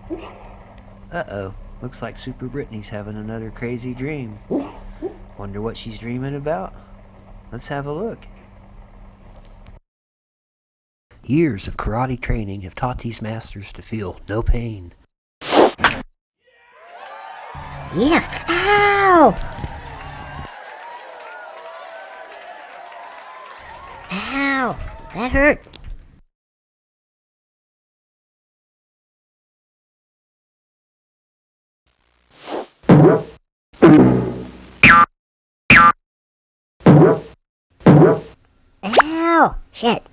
Uh-oh. Looks like Super Brittany's having another crazy dream. Wonder what she's dreaming about? Let's have a look. Years of karate training have taught these masters to feel no pain. Yes! Ow! Ow! That hurt! Ow! Shit!